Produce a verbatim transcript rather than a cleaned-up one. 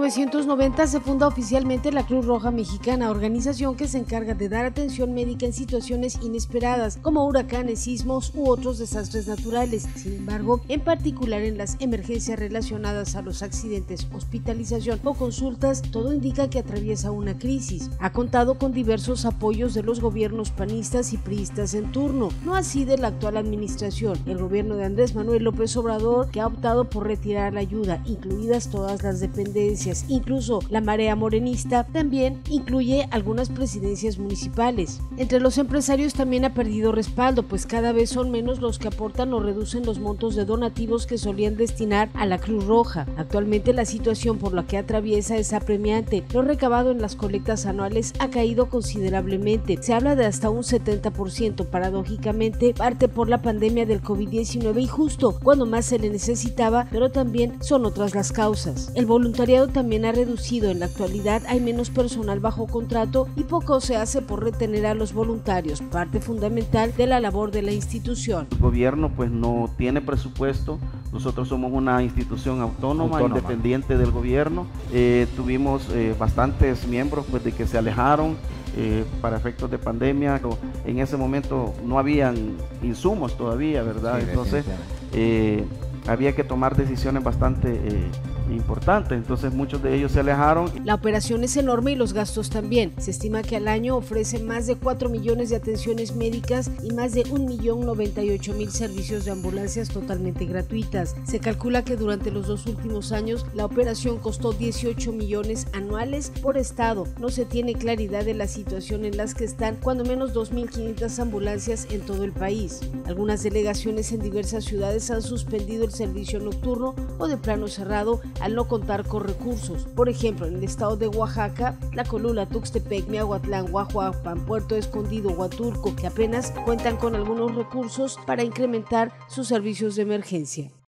novecientos noventa se funda oficialmente la Cruz Roja Mexicana, organización que se encarga de dar atención médica en situaciones inesperadas, como huracanes, sismos u otros desastres naturales. Sin embargo, en particular en las emergencias relacionadas a los accidentes, hospitalización o consultas, todo indica que atraviesa una crisis. Ha contado con diversos apoyos de los gobiernos panistas y priistas en turno, no así de la actual administración, el gobierno de Andrés Manuel López Obrador, que ha optado por retirar la ayuda, incluidas todas las dependencias, incluso la marea morenista también incluye algunas presidencias municipales. Entre los empresarios también ha perdido respaldo, pues cada vez son menos los que aportan o reducen los montos de donativos que solían destinar a la Cruz Roja. Actualmente la situación por la que atraviesa es apremiante. Lo recabado en las colectas anuales ha caído considerablemente. Se habla de hasta un setenta por ciento, paradójicamente, parte por la pandemia del COVID diecinueve y justo cuando más se le necesitaba, pero también son otras las causas. El voluntariado también ha reducido. En la actualidad hay menos personal bajo contrato y poco se hace por retener a los voluntarios, parte fundamental de la labor de la institución. El gobierno pues no tiene presupuesto. Nosotros somos una institución autónoma, autónoma. independiente del gobierno. Eh, tuvimos eh, bastantes miembros pues de que se alejaron eh, para efectos de pandemia. En ese momento no habían insumos todavía, ¿verdad? Sí, entonces eh, había que tomar decisiones bastante eh, importante, entonces muchos de ellos se alejaron. La operación es enorme y los gastos también. Se estima que al año ofrece más de cuatro millones de atenciones médicas y más de un millón noventa y ocho mil servicios de ambulancias totalmente gratuitas. Se calcula que durante los dos últimos años la operación costó dieciocho millones anuales por estado. No se tiene claridad de la situación en las que están cuando menos dos mil quinientas ambulancias en todo el país. Algunas delegaciones en diversas ciudades han suspendido el servicio nocturno o de plano cerrado al no contar con recursos. Por ejemplo, en el estado de Oaxaca, Tlacolula, Tuxtepec, Miahuatlán, Guajuapan, Puerto Escondido, Huatulco, que apenas cuentan con algunos recursos para incrementar sus servicios de emergencia.